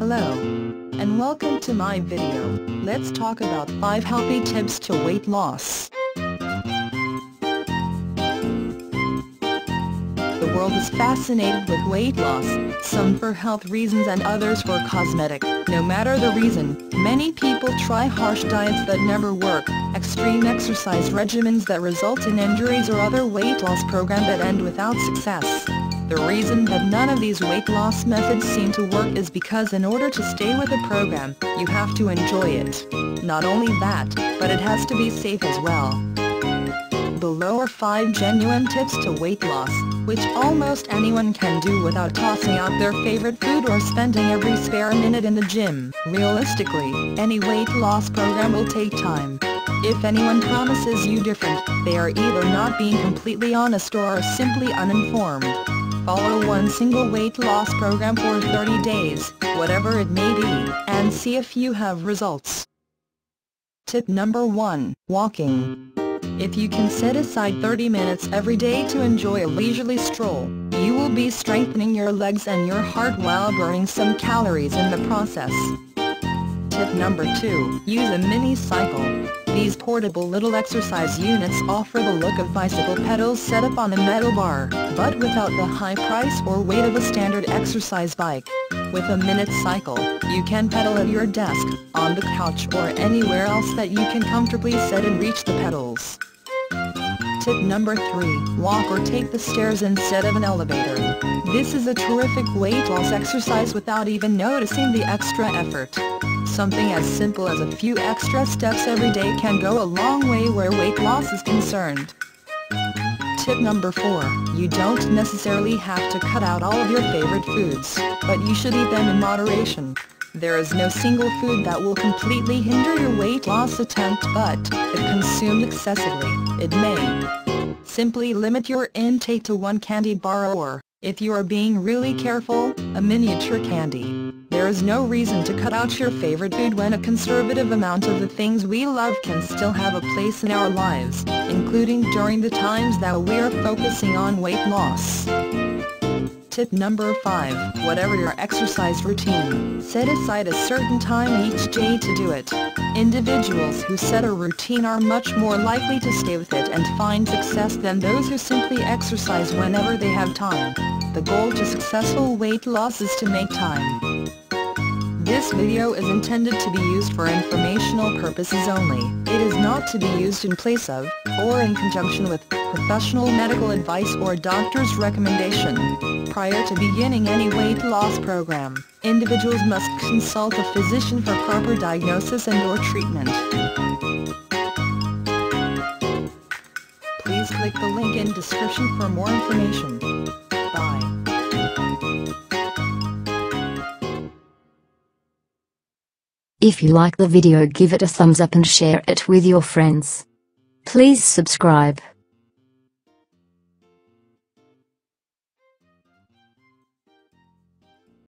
Hello, and welcome to my video. Let's talk about 5 healthy tips to weight loss. The world is fascinated with weight loss, some for health reasons and others for cosmetic. No matter the reason, many people try harsh diets that never work, extreme exercise regimens that result in injuries or other weight loss programs that end without success. The reason that none of these weight loss methods seem to work is because in order to stay with a program, you have to enjoy it. Not only that, but it has to be safe as well. Below are 5 genuine tips to weight loss, which almost anyone can do without tossing out their favorite food or spending every spare minute in the gym. Realistically, any weight loss program will take time. If anyone promises you different, they are either not being completely honest or are simply uninformed. Follow one single weight loss program for 30 days, whatever it may be, and see if you have results. Tip number 1. Walking. If you can set aside 30 minutes every day to enjoy a leisurely stroll, you will be strengthening your legs and your heart while burning some calories in the process. Tip number 2. Use a mini cycle. These portable little exercise units offer the look of bicycle pedals set up on a metal bar, but without the high price or weight of a standard exercise bike. With a minute cycle, you can pedal at your desk, on the couch or anywhere else that you can comfortably sit and reach the pedals. Tip number 3. Walk or take the stairs instead of an elevator. This is a terrific weight loss exercise without even noticing the extra effort. Something as simple as a few extra steps every day can go a long way where weight loss is concerned. Tip number 4. You don't necessarily have to cut out all of your favorite foods, but you should eat them in moderation. There is no single food that will completely hinder your weight loss attempt, but, if consumed excessively, it may. Simply limit your intake to 1 candy bar or, if you are being really careful, a miniature candy. There is no reason to cut out your favorite food when a conservative amount of the things we love can still have a place in our lives, including during the times that we're focusing on weight loss. Tip number 5. Whatever your exercise routine, set aside a certain time each day to do it. Individuals who set a routine are much more likely to stay with it and find success than those who simply exercise whenever they have time. The goal to successful weight loss is to make time. This video is intended to be used for informational purposes only. It is not to be used in place of, or in conjunction with, professional medical advice or doctor's recommendation. Prior to beginning any weight loss program, individuals must consult a physician for proper diagnosis and/or treatment. Please click the link in description for more information. Bye. If you like the video, give it a thumbs up and share it with your friends. Please subscribe.